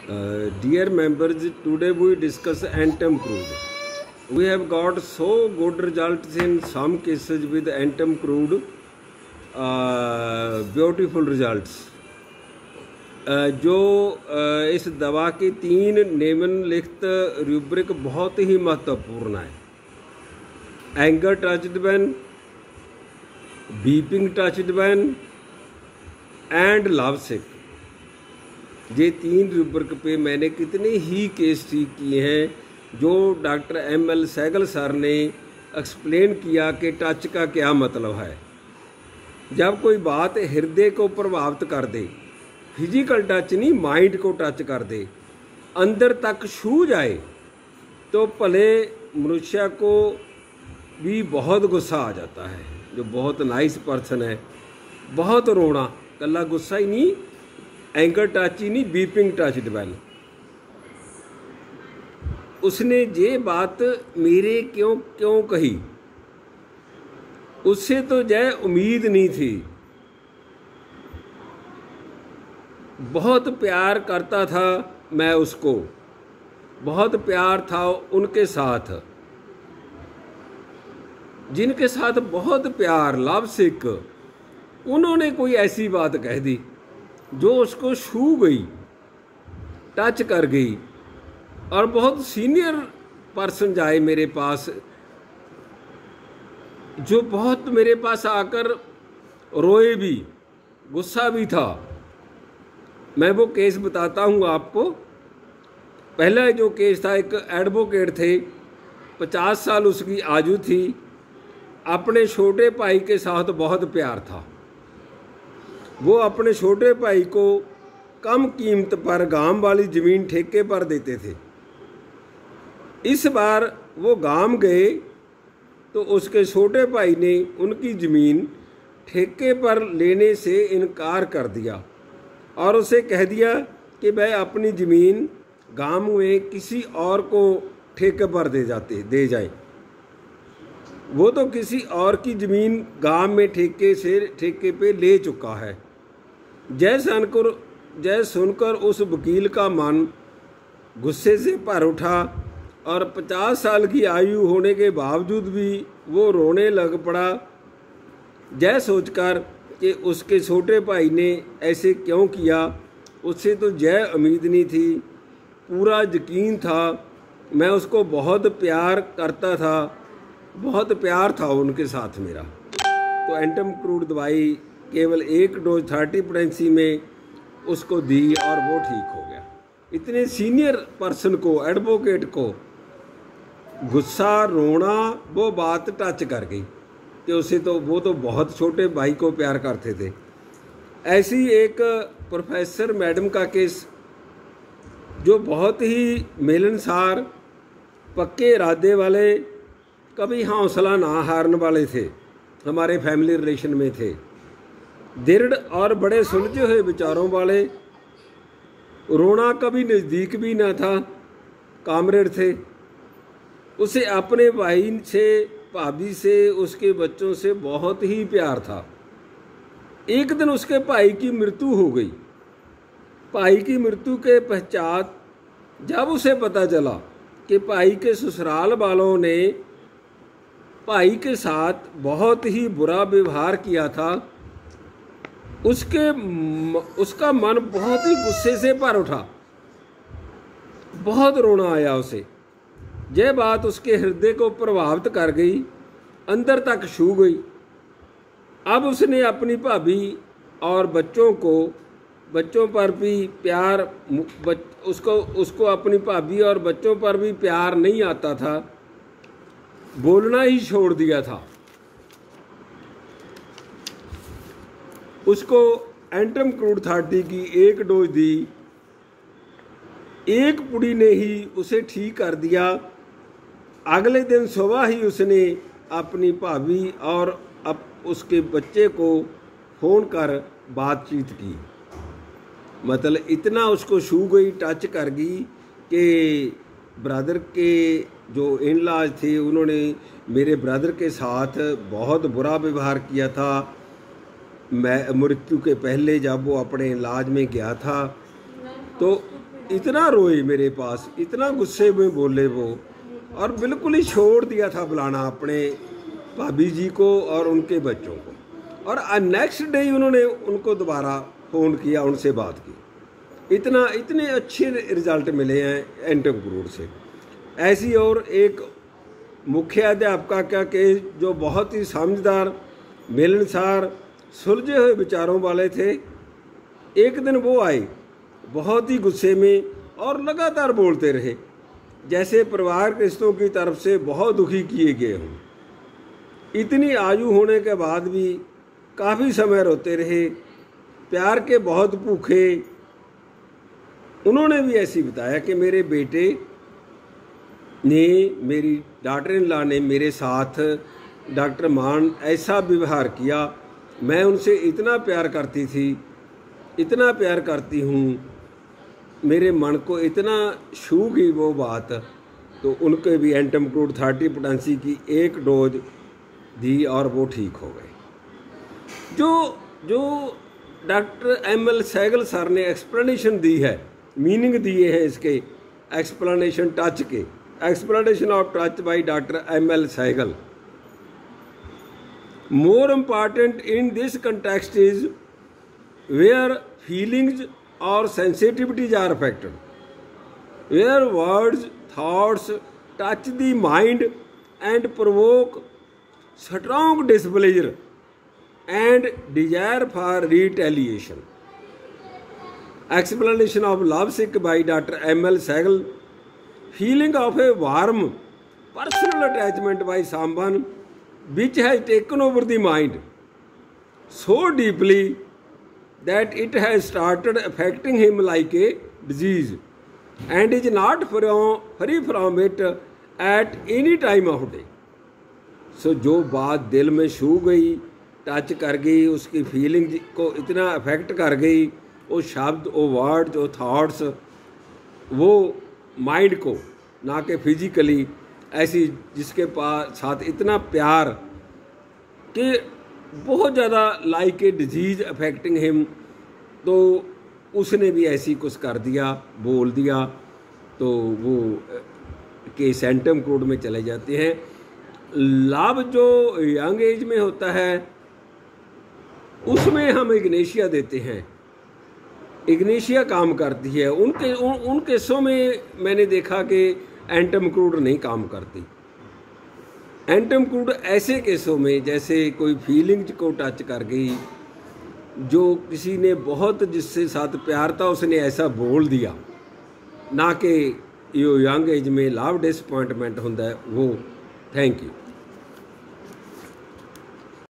Dear members, today we discuss Anthem crude. We have got so good results in some cases with Anthem crude, beautiful results. जो इस दवा के 3 निम्नलिखित rubric बहुत ही महत्वपूर्ण है। Anger touched ban, beeping touched ban and love sick. ये 3 रूब्रिक पे मैंने कितने ही केस ठीक किए हैं जो डॉक्टर ML सहगल सर ने एक्सप्लेन किया कि टच का क्या मतलब है। जब कोई बात हृदय को प्रभावित कर दे, फिजिकल टच नहीं, माइंड को टच कर दे, अंदर तक छू जाए, तो भले मनुष्य को भी बहुत गुस्सा आ जाता है। जो बहुत नाइस पर्सन है, बहुत रोना, कल्ला गुस्सा ही नहीं, एंगर टच ही नहीं, बीपिंग टच डिवेल। उसने ये बात मेरे क्यों क्यों कही, उससे तो जय उम्मीद नहीं थी। बहुत प्यार करता था मैं उसको, बहुत प्यार था उनके साथ, जिनके साथ बहुत प्यार, लव सिक। उन्होंने कोई ऐसी बात कह दी जो उसको छू गई, टच कर गई। और बहुत सीनियर पर्सन जाए मेरे पास, जो बहुत मेरे पास आकर रोए भी, गुस्सा भी था। मैं वो केस बताता हूँ आपको। पहला जो केस था, एक एडवोकेट थे, 50 साल उसकी आयु थी, अपने छोटे भाई के साथ बहुत प्यार था। वो अपने छोटे भाई को कम कीमत पर गांव वाली ज़मीन ठेके पर देते थे। इस बार वो गांव गए तो उसके छोटे भाई ने उनकी ज़मीन ठेके पर लेने से इनकार कर दिया और उसे कह दिया कि वह अपनी ज़मीन गांव में किसी और को ठेके पर दे जाए। वो तो किसी और की ज़मीन गांव में ठेके पे ले चुका है। जय सुनकर उस वकील का मन गुस्से से भर उठा और 50 साल की आयु होने के बावजूद भी वो रोने लग पड़ा। जय सोचकर कि उसके छोटे भाई ने ऐसे क्यों किया, उससे तो जय उम्मीद नहीं थी, पूरा यकीन था। मैं उसको बहुत प्यार करता था, बहुत प्यार था उनके साथ मेरा। तो एंटम क्रूड दवाई केवल 1 डोज 30 पोटेंसी में उसको दी और वो ठीक हो गया। इतने सीनियर पर्सन को, एडवोकेट को गुस्सा, रोना, वो बात टच कर गई कि उसे तो, वो तो बहुत छोटे भाई को प्यार करते थे। ऐसी एक प्रोफेसर मैडम का केस, जो बहुत ही मिलनसार, पक्के इरादे वाले, कभी हौसला ना हारने वाले थे, हमारे फैमिली रिलेशन में थे, दृढ़ और बड़े सुलझे हुए विचारों वाले, रोना कभी नज़दीक भी ना था, कामरेड थे। उसे अपने भाई से, भाभी से, उसके बच्चों से बहुत ही प्यार था। एक दिन उसके भाई की मृत्यु हो गई। भाई की मृत्यु के पश्चात जब उसे पता चला कि भाई के ससुराल वालों ने भाई के साथ बहुत ही बुरा व्यवहार किया था, उसका मन बहुत ही गुस्से से भर उठा, बहुत रोना आया उसे। यह बात उसके हृदय को प्रभावित कर गई, अंदर तक छू गई। अब उसने अपनी भाभी और बच्चों पर भी प्यार, उसको अपनी भाभी और बच्चों पर भी प्यार नहीं आता था, बोलना ही छोड़ दिया था। उसको एंटम क्रूड 30 की 1 डोज दी, एक पुड़ी ने ही उसे ठीक कर दिया। अगले दिन सुबह ही उसने अपनी भाभी और उसके बच्चे को फ़ोन कर बातचीत की। मतलब इतना उसको छू गई, टच कर गई कि ब्रदर के जो इन लॉज थे, उन्होंने मेरे ब्रदर के साथ बहुत बुरा व्यवहार किया था। मैं मृत्यु के पहले जब वो अपने इलाज में गया था, तो इतना रोए मेरे पास, इतना गुस्से में बोले वो, और बिल्कुल ही छोड़ दिया था बुलाना अपने भाभी जी को और उनके बच्चों को। और नेक्स्ट डे ही उन्होंने उनको दोबारा फ़ोन किया, उनसे बात की। इतने अच्छे रिजल्ट मिले हैं एंटम क्रूड से। ऐसी और एक मुख्याध्यापका का केस जो बहुत ही समझदार, मिलनसार, सुलझे हुए विचारों वाले थे। एक दिन वो आए बहुत ही गुस्से में और लगातार बोलते रहे जैसे परिवार के रिश्तों की तरफ से बहुत दुखी किए गए हों। इतनी आयु होने के बाद भी काफ़ी समय रोते रहे, प्यार के बहुत भूखे। उन्होंने भी ऐसी बताया कि मेरे बेटे ने, मेरी डॉटर इन लॉ ने मेरे साथ, डॉक्टर मान, ऐसा व्यवहार किया। मैं उनसे इतना प्यार करती थी, इतना प्यार करती हूँ, मेरे मन को इतना छू गई वो बात। तो उनके भी एंटम क्रूड 30 पोटेंसी की एक डोज दी और वो ठीक हो गए। जो डॉक्टर एम.एल. सहगल सर ने एक्सप्लेनेशन दी है, मीनिंग दिए हैं इसके, एक्सप्लेनेशन टच के, explanation of touch by doctor M L. Sehgal. More important in this context is where feelings or sensitivities are affected, where words, thoughts touch the mind and provoke strong displeasure and desire for retaliation. Explanation of lovesick by Dr. M.L. Sehgal. Feeling of a warm personal attachment by someone which has taken over the mind so deeply that it has started affecting him like a disease and is not free from it at any time of day. So जो बात दिल में छू गई, touch कर गई, उसकी feeling को इतना अफेक्ट कर गई, वो शब्द, वो वर्ड, वो थॉट्स, वो माइंड को, ना कि फिजिकली, ऐसी जिसके पास साथ इतना प्यार कि बहुत ज़्यादा like a disease affecting him, तो उसने भी ऐसी कुछ कर दिया, बोल दिया, तो वो केस एंटम क्रूड में चले जाते हैं। लाभ जो यंग एज में होता है उसमें हम इग्नेशिया देते हैं, इग्नेशिया काम करती है। उन केसों में मैंने देखा कि एंटम क्रूड नहीं काम करती। एंटम क्रूड ऐसे केसों में जैसे कोई फीलिंग्स को टच कर गई, जो किसी ने बहुत जिससे साथ प्यार था उसने ऐसा बोल दिया, ना कि यो यंग एज में लव डिसअपॉइंटमेंट होता है वो। Thank you.